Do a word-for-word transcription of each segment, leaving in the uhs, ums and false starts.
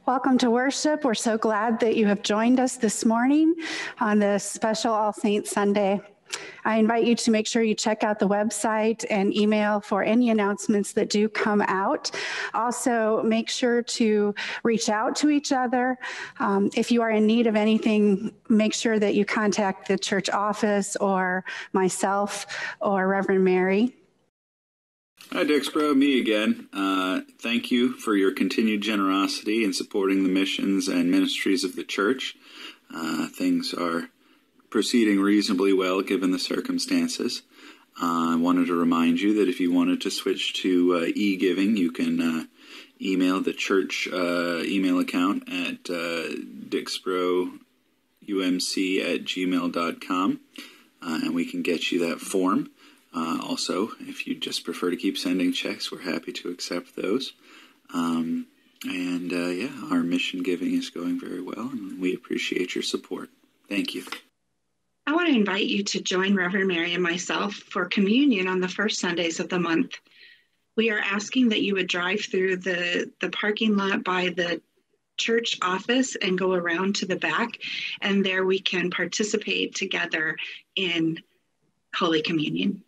Welcome to worship. We're so glad that you have joined us this morning on this special All Saints Sunday. I invite you to make sure you check out the website and email for any announcements that do come out. Also, make sure to reach out to each other. Um, if you are in need of anything, make sure that you contact the church office or myself or Reverend Mary. Hi, Dixboro, me again. Uh, thank you for your continued generosity in supporting the missions and ministries of the church. Uh, things are proceeding reasonably well given the circumstances. Uh, I wanted to remind you that if you wanted to switch to uh, e-giving, you can uh, email the church uh, email account at uh, dixboro u m c at gmail dot com, uh, and we can get you that form. Uh, also, if you just prefer to keep sending checks, we're happy to accept those. Um, and uh, yeah, our mission giving is going very well, and we appreciate your support. Thank you. I want to invite you to join Reverend Mary and myself for communion on the first Sundays of the month. We are asking that you would drive through the, the parking lot by the church office and go around to the back, and there we can participate together in Holy Communion.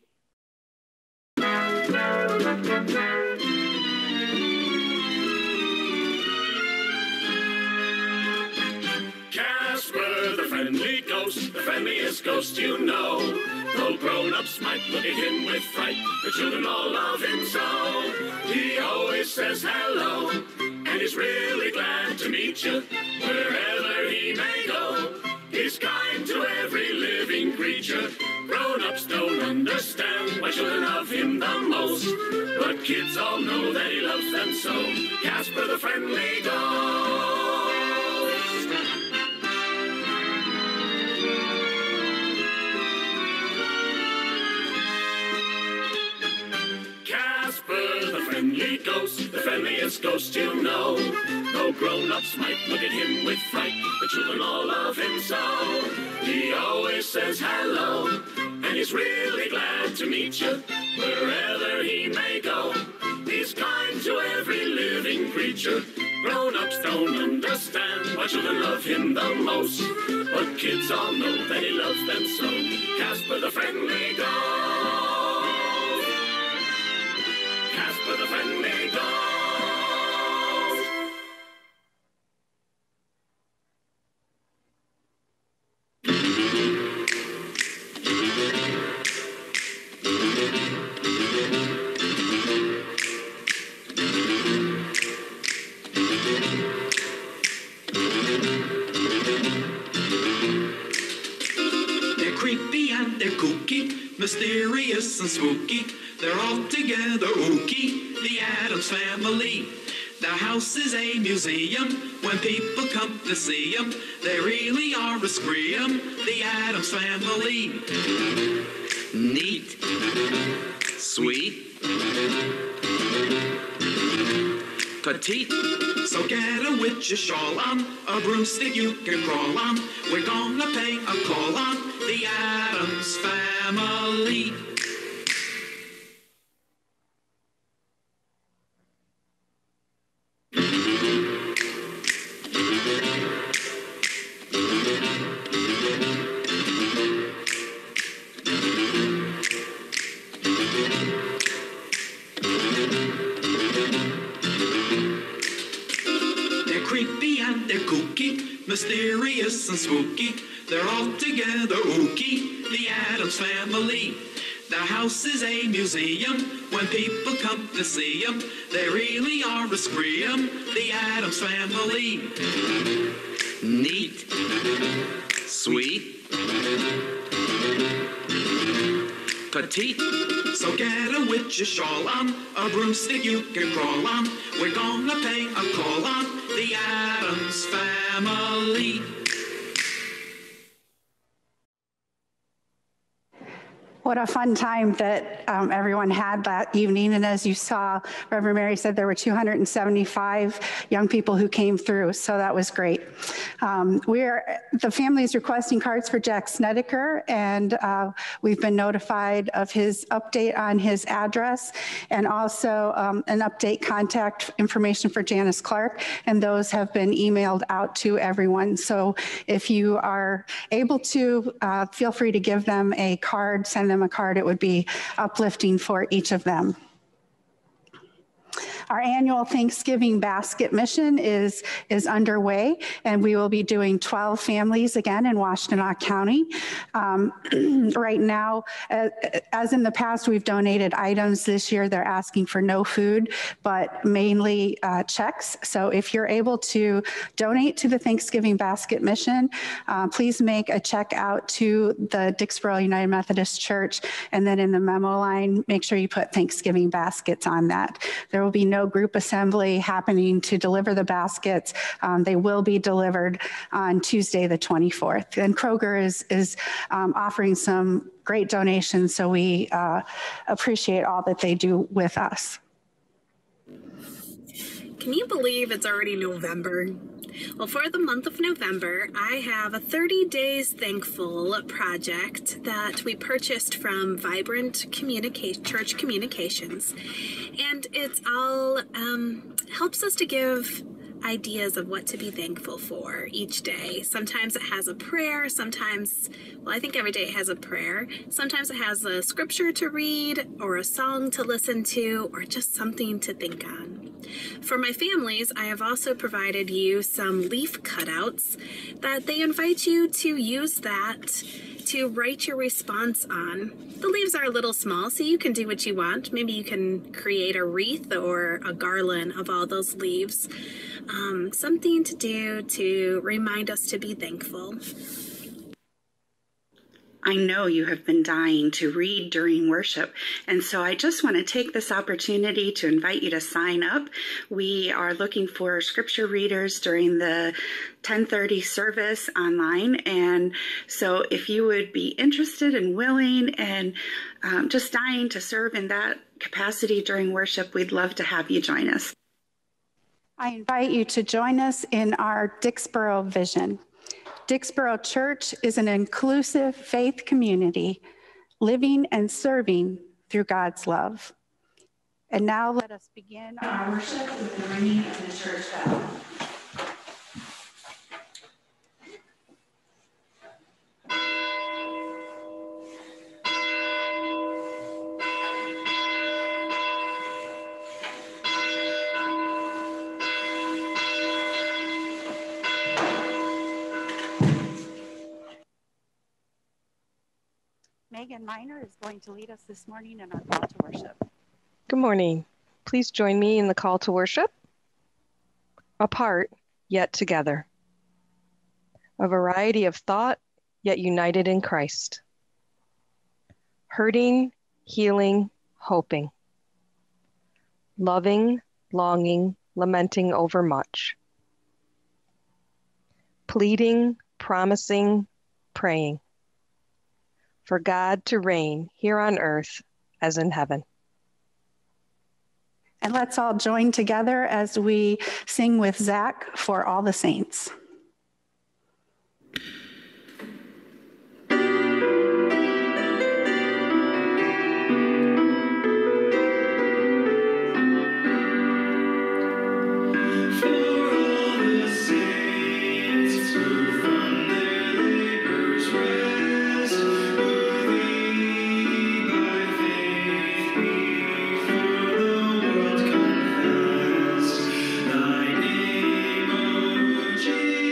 Casper, the friendly ghost, the friendliest ghost you know. Though grown-ups might look at him with fright, the children all love him so. He always says hello, and he's really glad to meet you wherever he may go. He's kind to every living creature. Grown-ups don't understand why children love him the most, but kids all know that he loves them so. Casper the friendly ghost. Casper the friendly ghost, the friendliest ghost you know. Though grown-ups might look at him with fright, the children all love him so. He always says hello, and he's really glad to meet you wherever he may go. He's kind to every living creature. Grown-ups don't understand why children love him the most, but kids all know that he loves them so. Casper the friendly ghost. Casper the friendly ghost. They're creepy and they're kooky, mysterious and spooky. They're all together ooky, the Addams Family. The house is a museum when people come to see them. They really are a scream, the Addams Family. Neat, sweet, petite. So get a witch's shawl on, a broomstick you can crawl on. We're gonna pay a call on the Addams Family. Mysterious and spooky, they're all together ooky, the Addams Family. The house is a museum when people come to see them. They really are a scream, the Addams Family. Neat, sweet, petite. So get a witch's shawl on, a broomstick you can crawl on. We're gonna pay a call on the Addams Family. What a fun time that um, everyone had that evening. And as you saw, Reverend Mary said there were two hundred seventy-five young people who came through, so that was great. Um, we're, the family is requesting cards for Jack Snedeker, and uh, we've been notified of his update on his address, and also um, an update contact information for Janice Clark, and those have been emailed out to everyone. So if you are able to, uh, feel free to give them a card, send them a card. It would be uplifting for each of them. Our annual Thanksgiving basket mission is, is underway, and we will be doing twelve families again in Washtenaw County. Um, right now, uh, as in the past, we've donated items. This year, they're asking for no food, but mainly uh, checks. So if you're able to donate to the Thanksgiving basket mission, uh, please make a check out to the Dixboro United Methodist Church, and then in the memo line, make sure you put Thanksgiving baskets on that. There will be no group assembly happening to deliver the baskets. Um, they will be delivered on Tuesday, the twenty-fourth. And Kroger is, is um, offering some great donations, so we uh, appreciate all that they do with us. Can you believe it's already November? Well, for the month of November, I have a thirty days Thankful project that we purchased from Vibrant Communica- Church Communications. And it's all um, helps us to give ideas of what to be thankful for each day. Sometimes it has a prayer, sometimes, well, I think every day it has a prayer. Sometimes it has a scripture to read or a song to listen to or just something to think on. For my families, I have also provided you some leaf cutouts that they invite you to use that to write your response on. The leaves are a little small, so you can do what you want. Maybe you can create a wreath or a garland of all those leaves. Um, something to do to remind us to be thankful. I know you have been dying to read during worship, and so I just want to take this opportunity to invite you to sign up. We are looking for scripture readers during the ten thirty service online, and so if you would be interested and willing and um, just dying to serve in that capacity during worship, we'd love to have you join us. I invite you to join us in our Dixboro vision. Dixboro Church is an inclusive faith community, living and serving through God's love. And now let us begin our worship with the ringing of the church bell. Megan Miner is going to lead us this morning in our call to worship. Good morning. Please join me in the call to worship. Apart, yet together. A variety of thought, yet united in Christ. Hurting, healing, hoping. Loving, longing, lamenting over much. Pleading, promising, praying. For God to reign here on earth as in heaven. And let's all join together as we sing with Zach, For All the Saints. Thy name, O Jesus.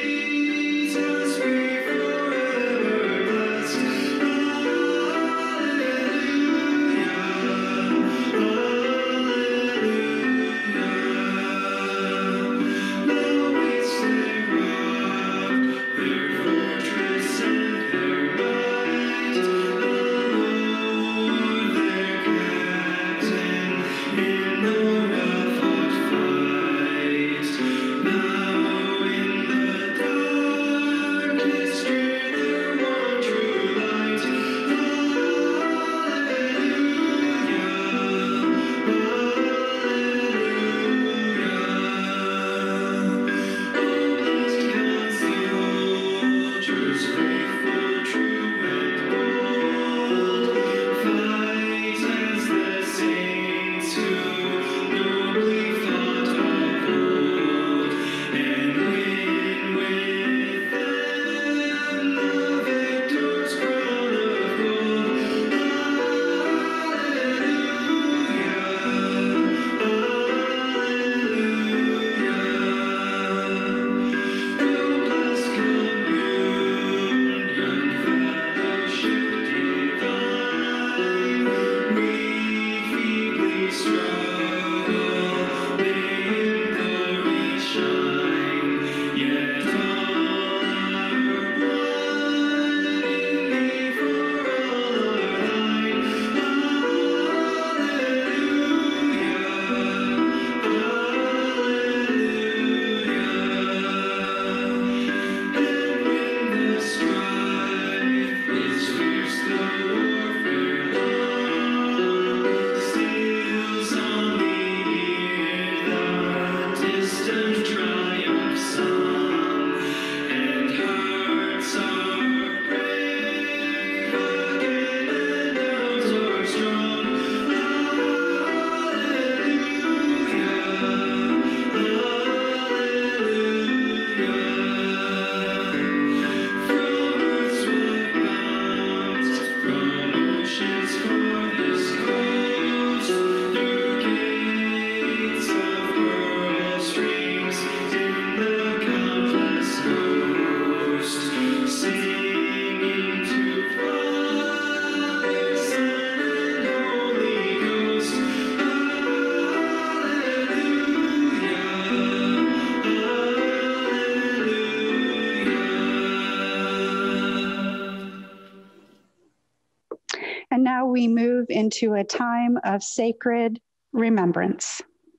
And now we move into a time of sacred remembrance.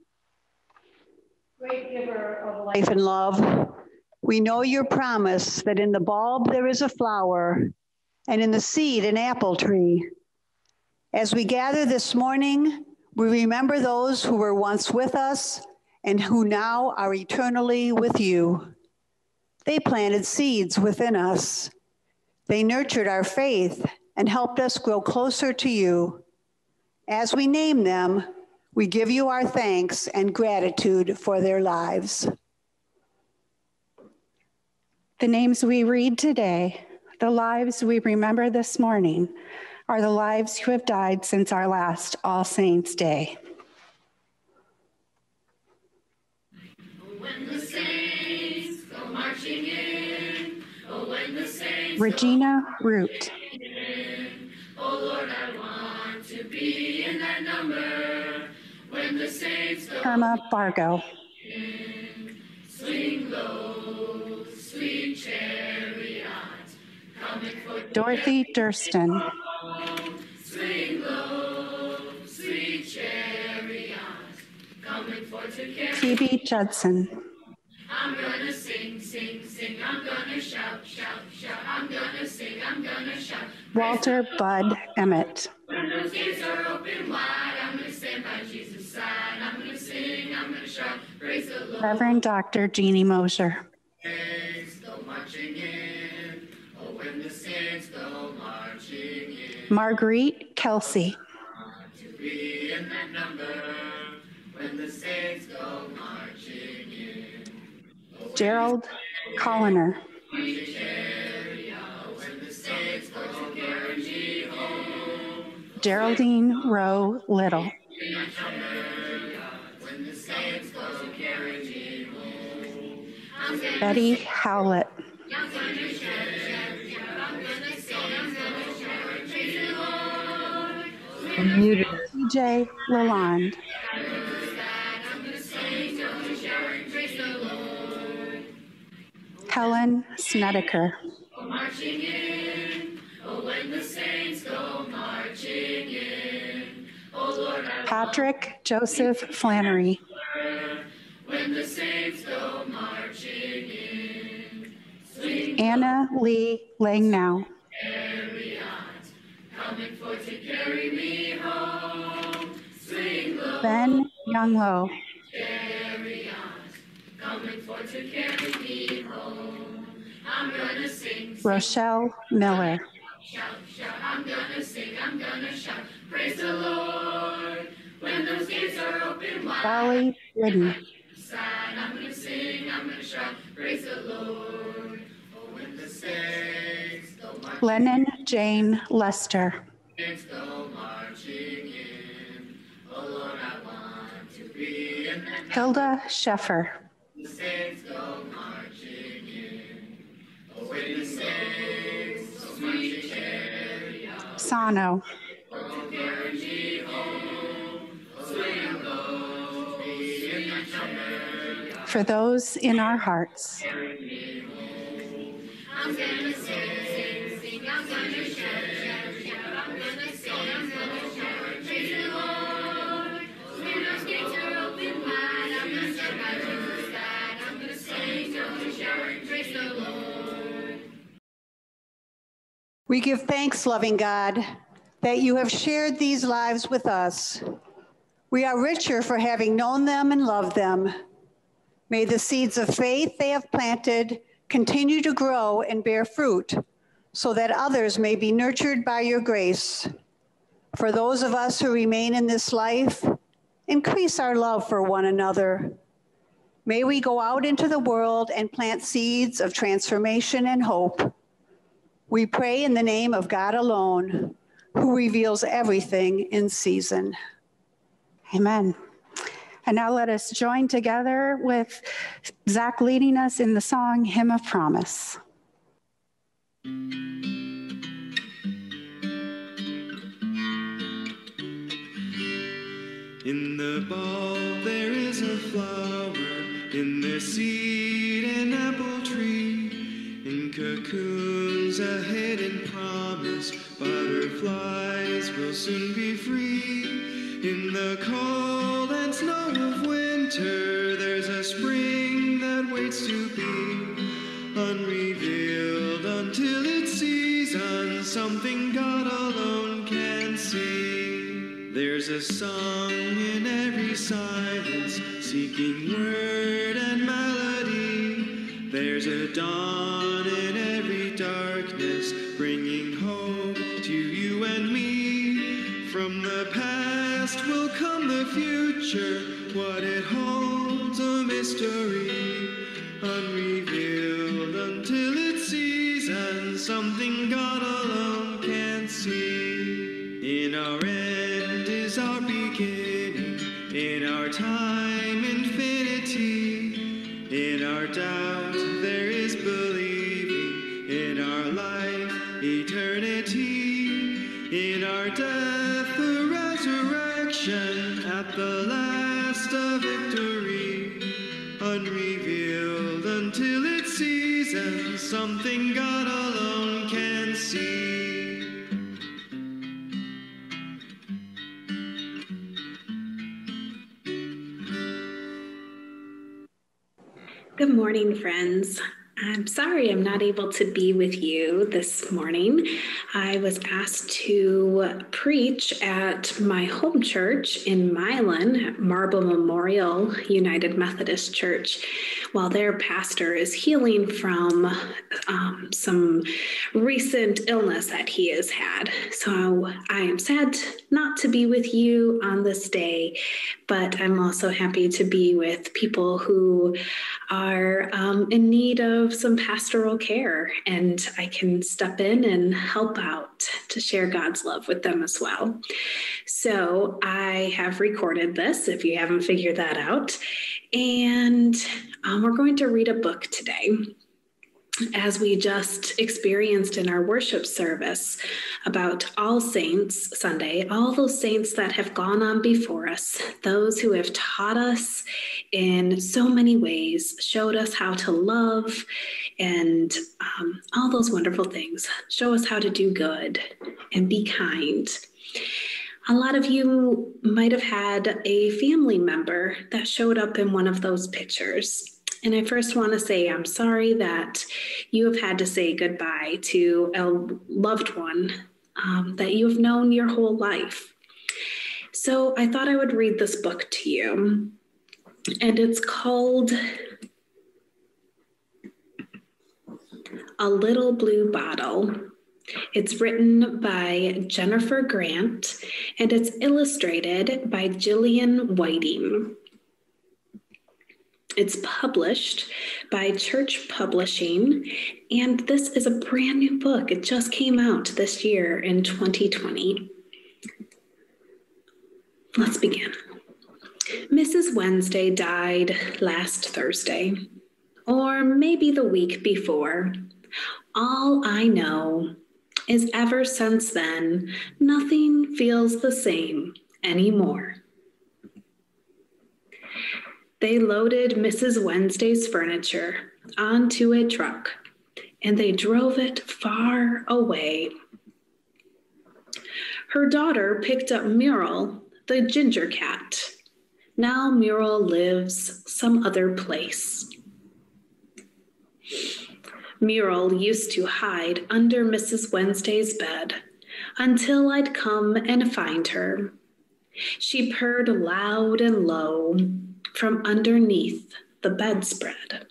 Great giver of life and love, we know your promise that in the bulb there is a flower, and in the seed an apple tree. As we gather this morning, we remember those who were once with us and who now are eternally with you. They planted seeds within us. They nurtured our faith and helped us grow closer to you. As we name them, we give you our thanks and gratitude for their lives. The names we read today, the lives we remember this morning, are the lives who have died since our last All Saints' Day. When the saints go marching in, oh, when the saints Regina Root. in, oh Lord, I want to be in that number. When the saints go Irma Bargo. in, swing low, sweet chariot, coming for Dorothy Durston. swing low, sweet chariot, coming for to carry. T B Judson. I'm gonna sing, sing, sing, I'm gonna shout, shout, shout, I'm gonna sing, I'm gonna shout. Walter Bud Emmett. When those gates are open wide, I'm gonna stand by Jesus' side. I'm gonna sing, I'm gonna shout, praise the Lord. Reverend Doctor Jeanne Mosier. Saints go marching in, oh, when the saints go marching in. Marguerite Kelsey. To be in that number, when the saints go marching in. Gerald Colliner. When the saints go to carry me home. Geraldine Rowe Little. When the saints go to carry me home. Betty Howlett. I'm gonna shout, shout, shout, I'm gonna sing, I'm gonna shout, praise the Lord. Muted. T J Lalonde. I'm gonna sing, I'm gonna shout, praise the Lord. Helen Snedeker. Go marching in, oh, when the saints go marching in. Oh, Lord, I Patrick Joseph Flannery. when the saints go marching in. Swing Anna Lee Langnow. chariot, coming for to carry me home. Swing low Ben Younglow. chariot, coming for to carry me home. I'm gonna sing, sing, Rochelle Miller. shout, shout, I'm gonna sing, I'm gonna shout, praise the Lord. When those gates are open wide, Dolly Wooden. side, I'm gonna sing, I'm gonna shout, praise the Lord. Oh, when the saints go marching, Lennon Jane Lester. saints go marching in. Oh, Lord, I want to be in that. Hilda Sheffer. The saints go marching in. Oh, when the saints go marching chariot, Sano. oh, carry me home. Swing low, be in that number. For those in our hearts. Carry me home. I'm gonna sing, sing, sing. I'm gonna shout, shout, shout. I'm gonna sing, I'm gonna shout. Praise the Lord. When those gates are open wide, I'm gonna stand by Jesus' side. I'm gonna sing, I'm gonna shout. Praise the Lord. We give thanks, loving God, that you have shared these lives with us. We are richer for having known them and loved them. May the seeds of faith they have planted continue to grow and bear fruit, so that others may be nurtured by your grace. For those of us who remain in this life, increase our love for one another. May we go out into the world and plant seeds of transformation and hope. We pray in the name of God alone, who reveals everything in season. Amen. And now let us join together with Zach leading us in the song, Hymn of Promise. In the bulb there is a flower, in the seed an apple tree, in cocoons a hidden promise, butterflies soon be free. In the cold and snow of winter, there's a spring that waits to be unrevealed until its season, something God alone can see. There's a song in every silence, seeking word and melody. There's a dawn in every darkness, bringing hope to you and me. From the past will come the future, what it holds a mystery, unrevealed until its season, something God alone can see. In our end is our beginning, in our time infinity, in our doubt there is believing, in our life eternity, in our death the resurrection, at the last a victory, unrevealed until its season, something God alone can see. Good morning, friends. I'm sorry I'm not able to be with you this morning. I was asked to preach at my home church in Milan, at Marble Memorial United Methodist Church, while their pastor is healing from um, some recent illness that he has had. So I am sad not to be with you on this day, but I'm also happy to be with people who are um, in need of some pastoral care, and I can step in and help out to share God's love with them as well. So I have recorded this, if you haven't figured that out, and um, we're going to read a book today. As we just experienced in our worship service about All Saints Sunday, all those saints that have gone on before us, those who have taught us in so many ways, showed us how to love and um, all those wonderful things, show us how to do good and be kind. A lot of you might have had a family member that showed up in one of those pictures. And I first want to say I'm sorry that you have had to say goodbye to a loved one um, that you have known your whole life. So I thought I would read this book to you. And it's called A Little Blue Bottle. It's written by Jennifer Grant, and it's illustrated by Jillian Whiting. It's published by Church Publishing, and this is a brand new book. It just came out this year in twenty twenty. Let's begin. Missus Wednesday died last Thursday, or maybe the week before. All I know is ever since then, nothing feels the same anymore. They loaded Missus Wednesday's furniture onto a truck, and they drove it far away. Her daughter picked up Muriel, the ginger cat. Now Muriel lives some other place. Muriel used to hide under Missus Wednesday's bed until I'd come and find her. She purred loud and low from underneath the bedspread.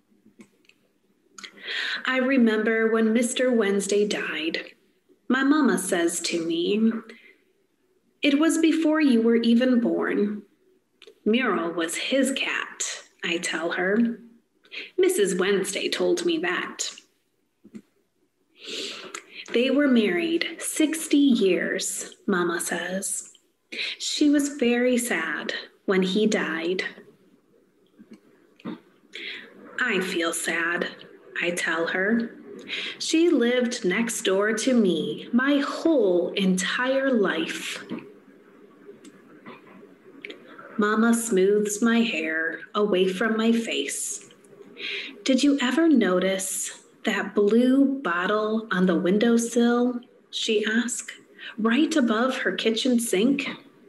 I remember when Mister Wednesday died. My mama says to me, "It was before you were even born." Muriel was his cat, I tell her. Missus Wednesday told me that. They were married sixty years, Mama says. She was very sad when he died. I feel sad, I tell her. She lived next door to me my whole entire life. Mama smooths my hair away from my face. Did you ever notice that blue bottle on the windowsill? She asked. right above her kitchen sink?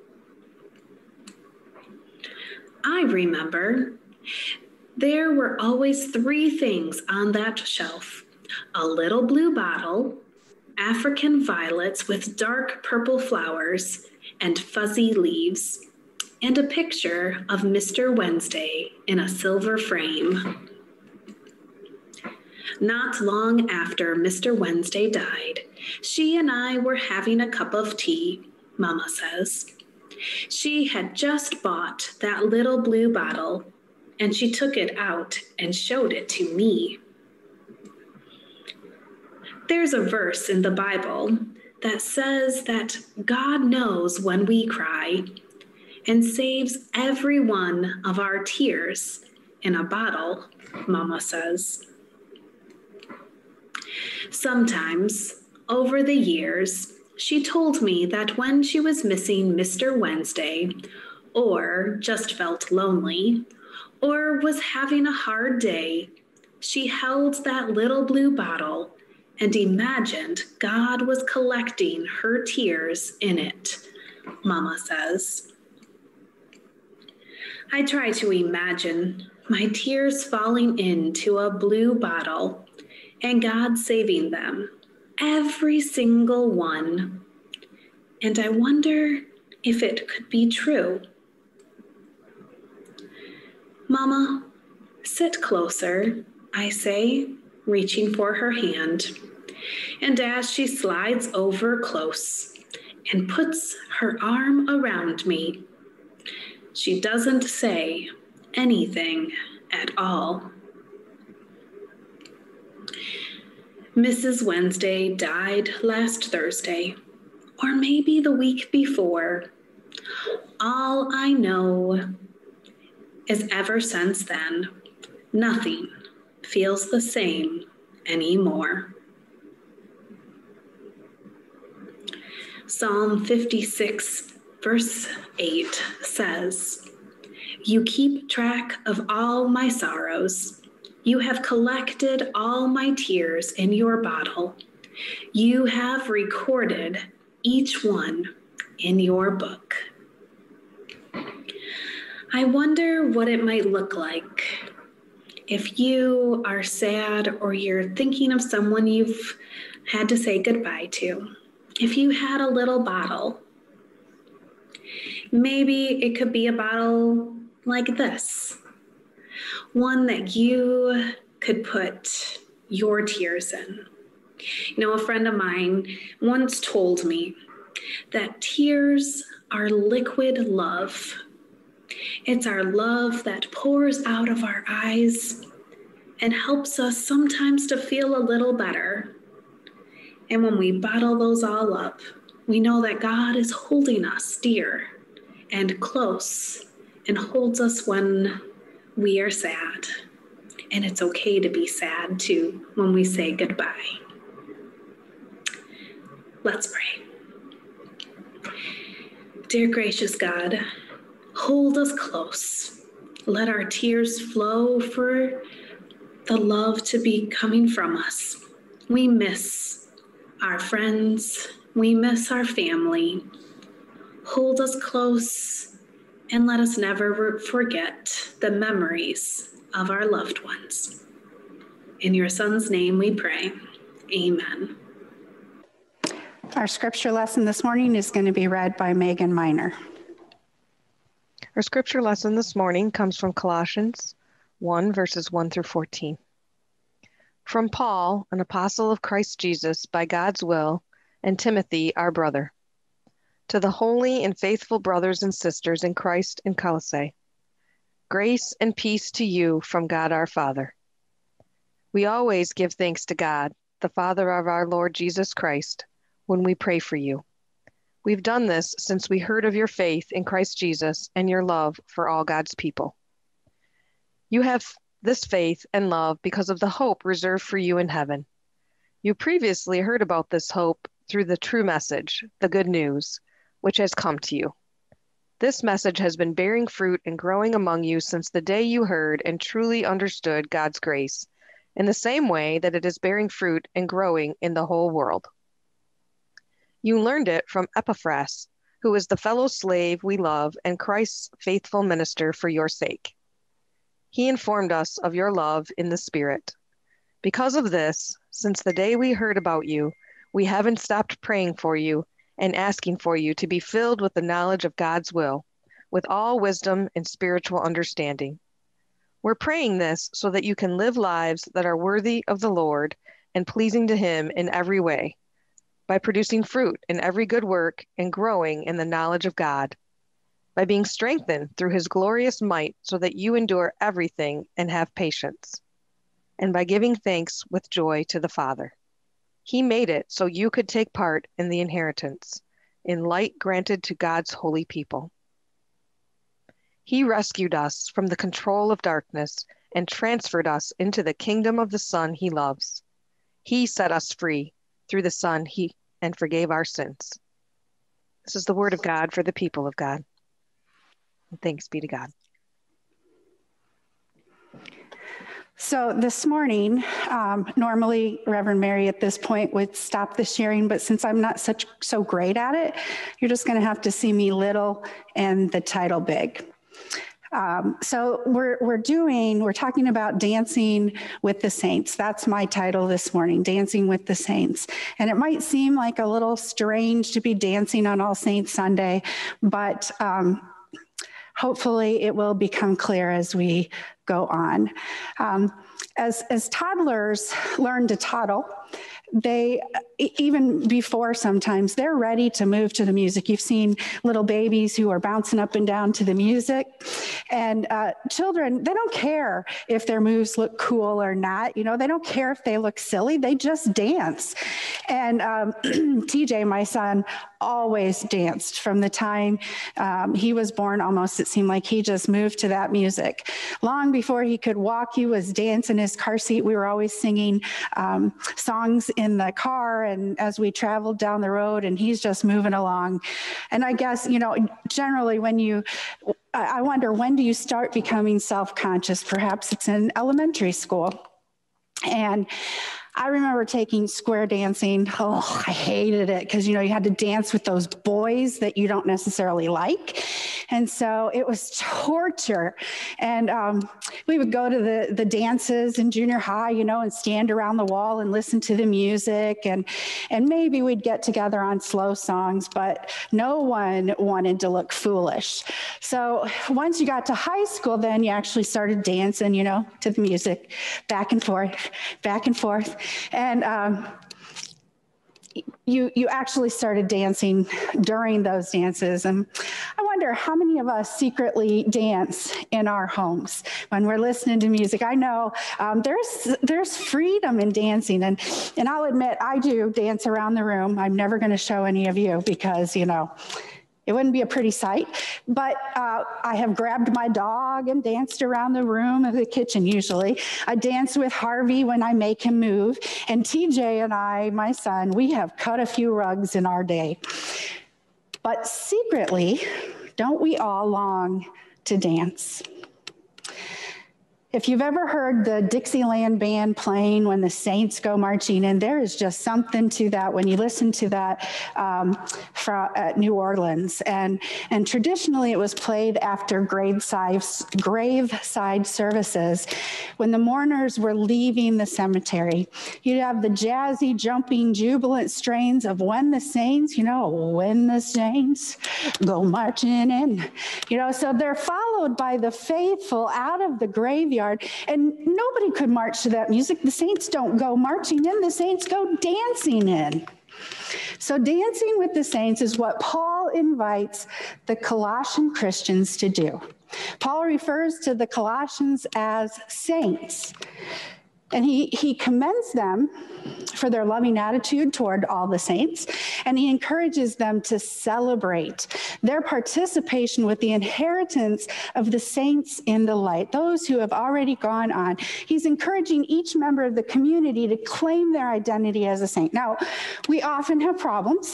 I remember there were always three things on that shelf: a little blue bottle, African violets with dark purple flowers and fuzzy leaves, and a picture of Mister Wednesday in a silver frame. Not long after Mister Wednesday died, she and I were having a cup of tea, Mama says. She had just bought that little blue bottle, and she took it out and showed it to me. There's a verse in the Bible that says that God knows when we cry and saves every one of our tears in a bottle, Mama says. Sometimes, over the years, she told me that when she was missing Mister Wednesday, or just felt lonely, or was having a hard day, she held that little blue bottle and imagined God was collecting her tears in it, Mama says. I try to imagine my tears falling into a blue bottle and God saving them, every single one. And I wonder if it could be true. Mama, sit closer, I say, reaching for her hand. And as she slides over close and puts her arm around me, she doesn't say anything at all. Missus Wednesday died last Thursday, or maybe the week before. All I know is ever since then, nothing feels the same anymore. Psalm fifty-six, verse eight says, "You keep track of all my sorrows. You have collected all my tears in your bottle. You have recorded each one in your book." I wonder what it might look like if you are sad or you're thinking of someone you've had to say goodbye to. If you had a little bottle, maybe it could be a bottle like this. One that you could put your tears in. You know, a friend of mine once told me that tears are liquid love. It's our love that pours out of our eyes and helps us sometimes to feel a little better. And when we bottle those all up, we know that God is holding us dear and close and holds us when we are sad. And it's okay to be sad too when we say goodbye. Let's pray. Dear gracious God, hold us close. Let our tears flow for the love to be coming from us. We miss our friends. We miss our family. Hold us close and let us never forget the memories of our loved ones. In your Son's name we pray. Amen. Our scripture lesson this morning is going to be read by Megan Miner. Our scripture lesson this morning comes from Colossians one, verses one through fourteen. From Paul, an apostle of Christ Jesus, by God's will, and Timothy, our brother, to the holy and faithful brothers and sisters in Christ in Colossae, grace and peace to you from God our Father. We always give thanks to God, the Father of our Lord Jesus Christ, when we pray for you. We've done this since we heard of your faith in Christ Jesus and your love for all God's people. You have this faith and love because of the hope reserved for you in heaven. You previously heard about this hope through the true message, the good news, which has come to you. This message has been bearing fruit and growing among you since the day you heard and truly understood God's grace, in the same way that it is bearing fruit and growing in the whole world. You learned it from Epaphras, who is the fellow slave we love and Christ's faithful minister for your sake. He informed us of your love in the Spirit. Because of this, since the day we heard about you, we haven't stopped praying for you and asking for you to be filled with the knowledge of God's will, with all wisdom and spiritual understanding. We're praying this so that you can live lives that are worthy of the Lord and pleasing to Him in every way, by producing fruit in every good work and growing in the knowledge of God, by being strengthened through His glorious might so that you endure everything and have patience, and by giving thanks with joy to the Father. He made it so you could take part in the inheritance, in light granted to God's holy people. He rescued us from the control of darkness and transferred us into the kingdom of the Son He loves. He set us free through the Son He and forgave our sins. This is the word of God for the people of God. And thanks be to God. So this morning, um, normally Reverend Mary at this point would stop the sharing, but since I'm not such so great at it, you're just going to have to see me little and the title big. Um, so we're we're doing we're talking about dancing with the saints. That's my title this morning, Dancing with the Saints. And it might seem like a little strange to be dancing on All Saints Sunday, but um, hopefully it will become clear as we go on. Um, as as toddlers learn to toddle, they, even before sometimes, they're ready to move to the music. You've seen little babies who are bouncing up and down to the music. And uh, children, they don't care if their moves look cool or not. You know, they don't care if they look silly. They just dance. And um, T J, my son, always danced from the time um, he was born. Almost, it seemed like he just moved to that music. Long before he could walk, he was dancing in his car seat. We were always singing um, songs in the car and as we traveled down the road, and he's just moving along. And I guess, you know, generally when you, I wonder, when do you start becoming self-conscious? Perhaps it's in elementary school. And I remember taking square dancing. Oh, I hated it because, you know, you had to dance with those boys that you don't necessarily like. And so it was torture. And um, we would go to the, the dances in junior high, you know, and stand around the wall and listen to the music. And, and maybe we'd get together on slow songs, but no one wanted to look foolish. So once you got to high school, then you actually started dancing, you know, to the music, back and forth, back and forth. And um, you you actually started dancing during those dances. And I wonder how many of us secretly dance in our homes when we're listening to music. I know um, there's there's freedom in dancing. And, and I'll admit, I do dance around the room. I'm never going to show any of you because, you know, it wouldn't be a pretty sight, but uh, I have grabbed my dog and danced around the room, the kitchen usually. I dance with Harvey when I make him move. And T J and I, my son, we have cut a few rugs in our day. But secretly, don't we all long to dance? If you've ever heard the Dixieland band playing when the Saints go marching in, there is just something to that when you listen to that um, from, at New Orleans. And, and traditionally it was played after graveside, graveside services when the mourners were leaving the cemetery. You'd have the jazzy, jumping, jubilant strains of When the Saints, you know, when the Saints go marching in. You know, so they're followed by the faithful out of the graveyard. And nobody could march to that music. The saints don't go marching in, the saints go dancing in. So dancing with the saints is what Paul invites the Colossian Christians to do. Paul refers to the Colossians as saints. And he, he commends them for their loving attitude toward all the saints, and he encourages them to celebrate their participation with the inheritance of the saints in the light, those who have already gone on. He's encouraging each member of the community to claim their identity as a saint. Now, we often have problems,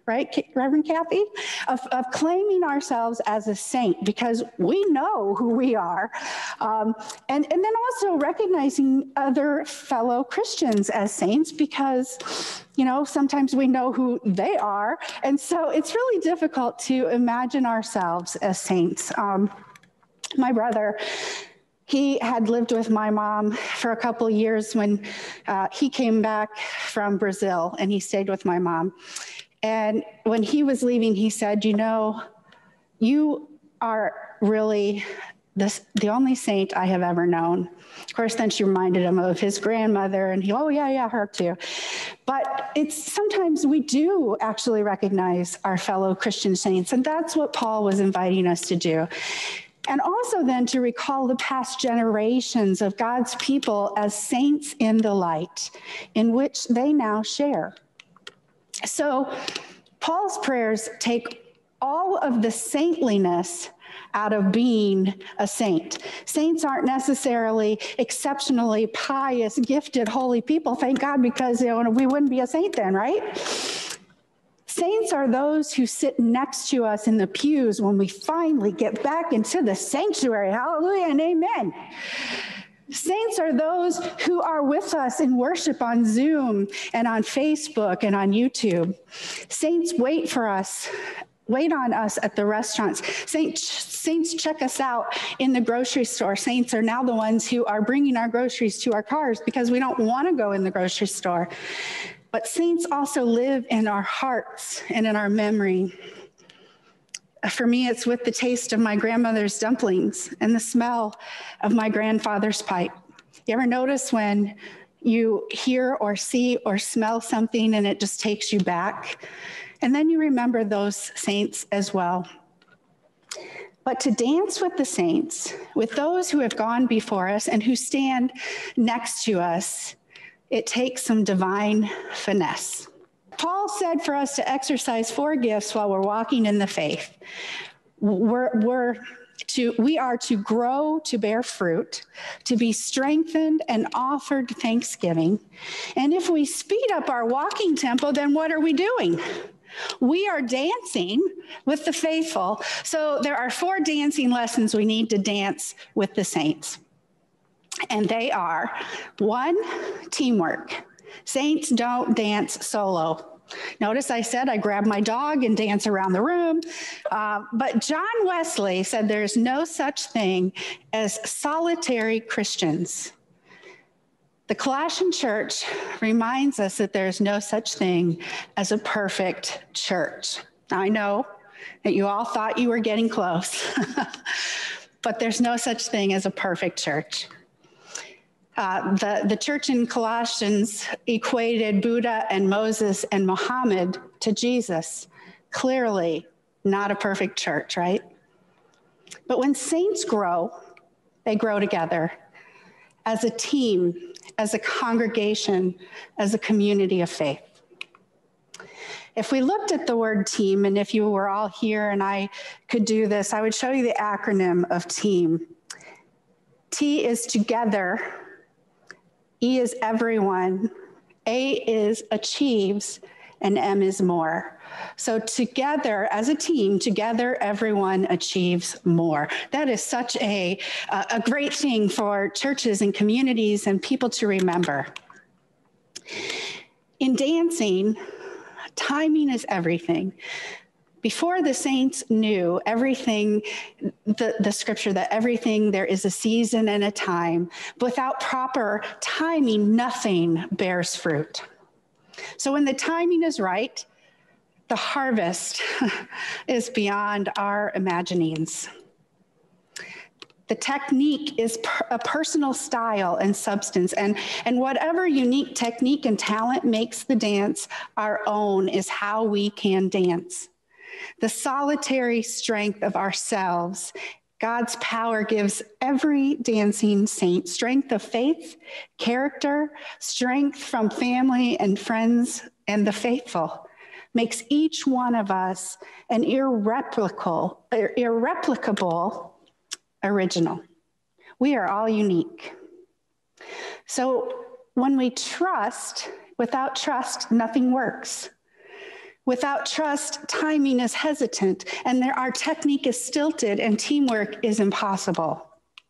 right, Reverend Kathy? Of, of claiming ourselves as a saint because we know who we are. Um, and, and then also recognizing other fellow Christians as saints because, you know, sometimes we know who they are. And so it's really difficult to imagine ourselves as saints. Um, my brother, he had lived with my mom for a couple of years when uh, he came back from Brazil, and he stayed with my mom. And when he was leaving, he said, you know, you are really this, the only saint I have ever known. Of course, then she reminded him of his grandmother, and he, oh, yeah, yeah, her too. But it's sometimes we do actually recognize our fellow Christian saints, and that's what Paul was inviting us to do. And also then to recall the past generations of God's people as saints in the light in which they now share. So Paul's prayers take all of the saintliness out of being a saint. Saints aren't necessarily exceptionally pious, gifted, holy people, thank God, because you know, we wouldn't be a saint then, right? Saints are those who sit next to us in the pews when we finally get back into the sanctuary. Hallelujah and amen. Saints are those who are with us in worship on Zoom and on Facebook and on YouTube. Saints wait for us, wait on us at the restaurants. Saints, saints check us out in the grocery store. Saints are now the ones who are bringing our groceries to our cars because we don't want to go in the grocery store. But saints also live in our hearts and in our memory. For me, it's with the taste of my grandmother's dumplings and the smell of my grandfather's pipe. You ever notice when you hear or see or smell something and it just takes you back? And then you remember those saints as well. But to dance with the saints, with those who have gone before us and who stand next to us, it takes some divine finesse. Paul said for us to exercise four gifts while we're walking in the faith. We're, we're to, we are to grow to bear fruit, to be strengthened and offered thanksgiving. And if we speed up our walking tempo, then what are we doing? We are dancing with the faithful. So there are four dancing lessons we need to dance with the saints. And they are, one, teamwork. Saints don't dance solo. Notice I said I grab my dog and dance around the room. Uh, but John Wesley said there's no such thing as solitary Christians. The Colossian church reminds us that there's no such thing as a perfect church. Now, I know that you all thought you were getting close, but there's no such thing as a perfect church. Uh, the, the church in Colossians equated Buddha and Moses and Muhammad to Jesus. Clearly not a perfect church, right? But when saints grow, they grow together as a team, as a congregation, as a community of faith. If we looked at the word team, and if you were all here and I could do this, I would show you the acronym of team. T is together. E is everyone, A is achieves, and M is more. So together, as a team, together everyone achieves more. That is such a, a great thing for churches and communities and people to remember. In dancing, timing is everything. Before the saints knew everything, the, the scripture that everything, there is a season and a time. Without proper timing, nothing bears fruit. So when the timing is right, the harvest is beyond our imaginings. The technique is per, a personal style and substance, and, and whatever unique technique and talent makes the dance our own is how we can dance. The solitary strength of ourselves, God's power gives every dancing saint strength of faith, character, strength from family and friends and the faithful, makes each one of us an irreplicable, irreplicable original. We are all unique. So when we trust, without trust, nothing works. Without trust, timing is hesitant, and there, our technique is stilted, and teamwork is impossible.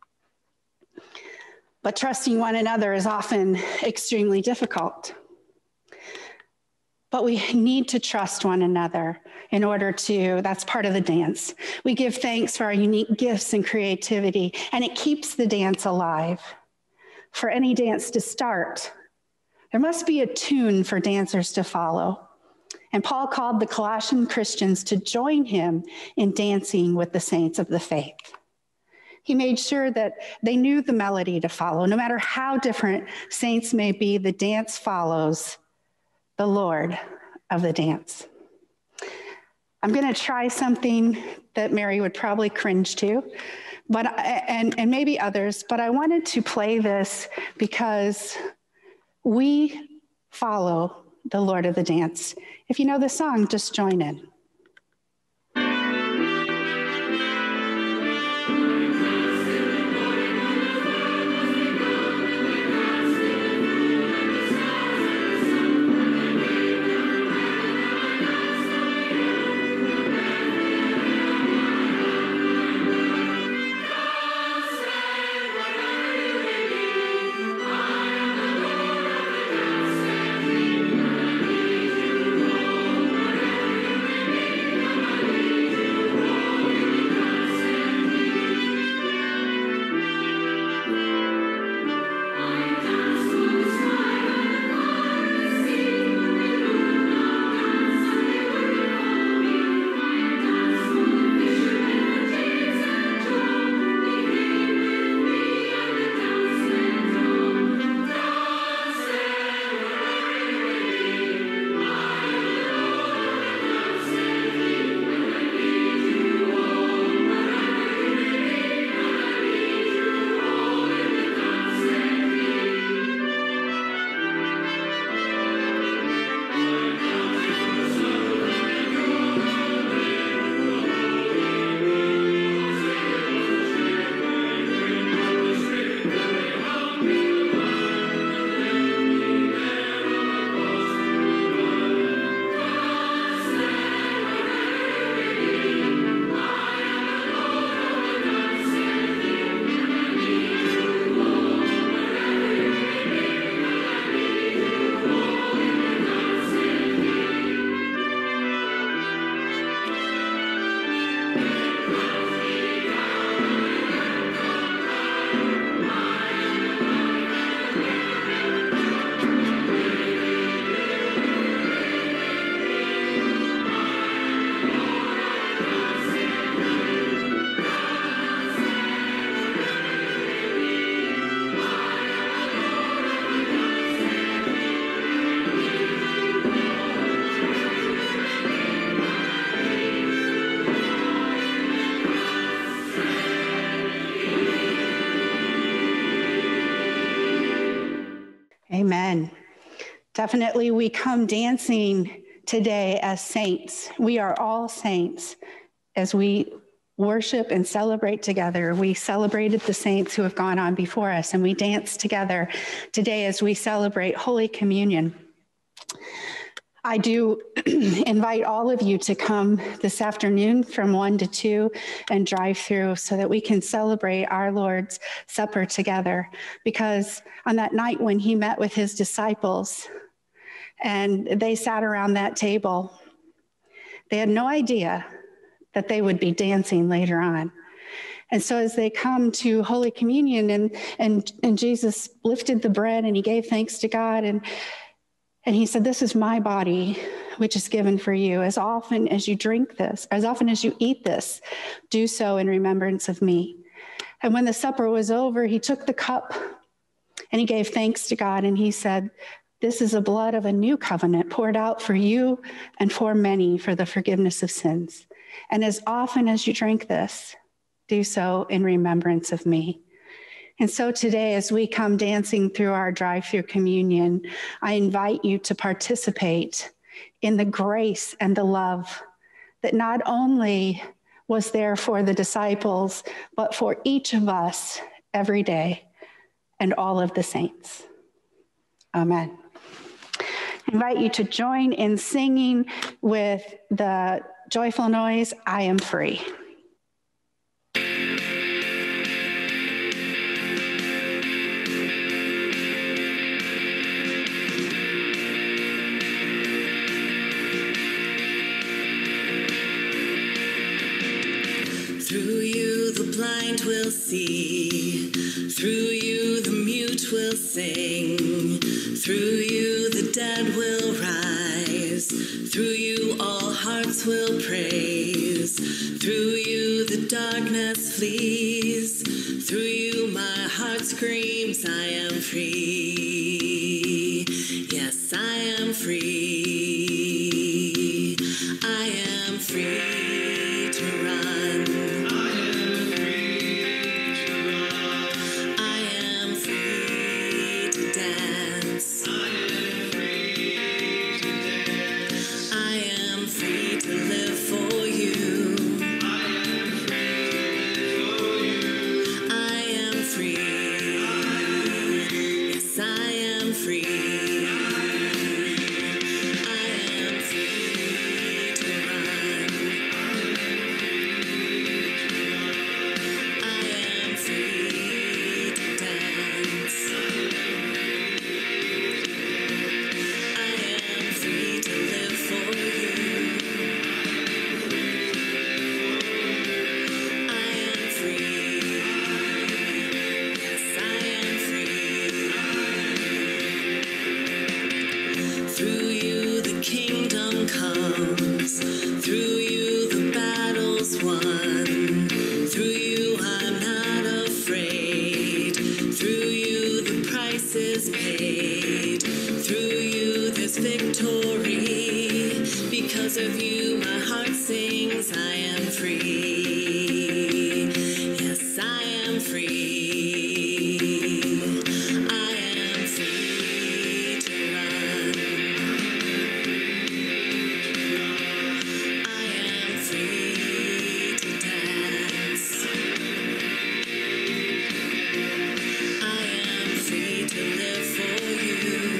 But trusting one another is often extremely difficult. But we need to trust one another in order to, that's part of the dance. We give thanks for our unique gifts and creativity, and it keeps the dance alive. For any dance to start, there must be a tune for dancers to follow. And Paul called the Colossian Christians to join him in dancing with the saints of the faith. He made sure that they knew the melody to follow. No matter how different saints may be, the dance follows the Lord of the dance. I'm going to try something that Mary would probably cringe to, but and, and maybe others, but I wanted to play this because we follow the Lord of the dance. If you know the song, just join in. Amen. Definitely, we come dancing today as saints. We are all saints as we worship and celebrate together. We celebrated the saints who have gone on before us, and we dance together today as we celebrate Holy Communion. I do invite all of you to come this afternoon from one to two and drive through so that we can celebrate our Lord's Supper together. Because on that night when he met with his disciples and they sat around that table, they had no idea that they would be dancing later on. And so as they come to Holy Communion and, and, and Jesus lifted the bread and he gave thanks to God and And he said, "This is my body, which is given for you. As often as you drink this, as often as you eat this, do so in remembrance of me." And when the supper was over, he took the cup and he gave thanks to God. And he said, "This is the blood of a new covenant poured out for you and for many for the forgiveness of sins. And as often as you drink this, do so in remembrance of me." And so today, as we come dancing through our drive-through communion, I invite you to participate in the grace and the love that not only was there for the disciples, but for each of us every day and all of the saints. Amen. invite you to join in singing with the joyful noise, I am free. Through you the blind will see, through you the mute will sing, through you the dead will rise, through you all hearts will praise, through you the darkness flees, through you my heart screams, I am free, yes I am free, I am free to run. Because of you, my heart sings, I am free. Yes, I am free. I am free to run. I am free to dance. I am free to live for you.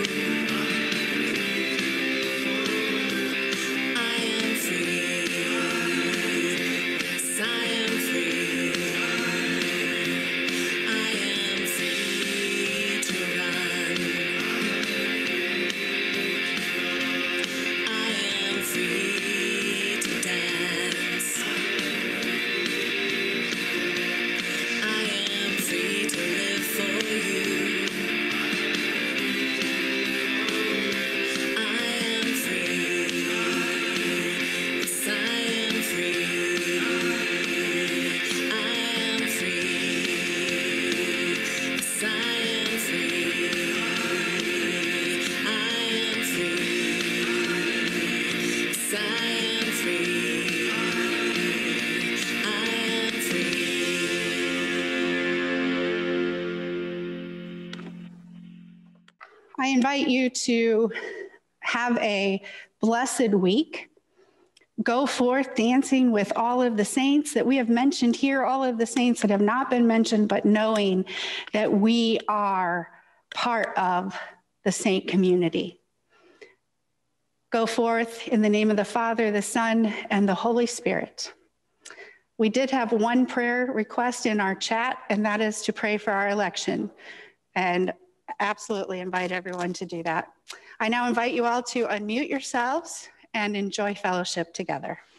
I invite you to have a blessed week. Go forth dancing with all of the saints that we have mentioned here, all of the saints that have not been mentioned, but knowing that we are part of the saint community. Go forth in the name of the Father, the Son, and the Holy Spirit. We did have one prayer request in our chat, and that is to pray for our election. And absolutely invite everyone to do that. I now invite you all to unmute yourselves and enjoy fellowship together.